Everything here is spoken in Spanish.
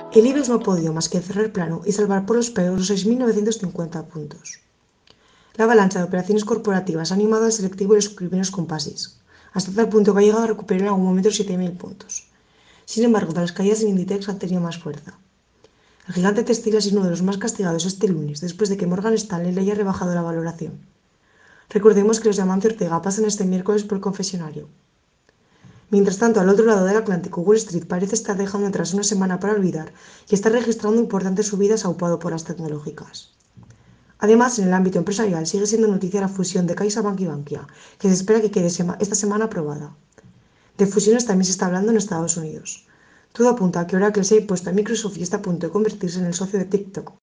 El IBEX no ha podido más que cerrar plano y salvar por los pelos los 6.950 puntos. La avalancha de operaciones corporativas ha animado al selectivo y los primeros compases, hasta tal punto que ha llegado a recuperar en algún momento los 7.000 puntos. Sin embargo, las caídas en Inditex han tenido más fuerza. El gigante textil ha sido uno de los más castigados este lunes, después de que Morgan Stanley le haya rebajado la valoración. Recordemos que los de Amancio Ortega pasan este miércoles por el confesionario. Mientras tanto, al otro lado del Atlántico, Wall Street parece estar dejando atrás una semana para olvidar y está registrando importantes subidas aupado por las tecnológicas. Además, en el ámbito empresarial sigue siendo noticia la fusión de CaixaBank y Bankia, que se espera que quede esta semana aprobada. De fusiones también se está hablando en Estados Unidos. Todo apunta a que Oracle se ha impuesto a Microsoft y está a punto de convertirse en el socio de TikTok,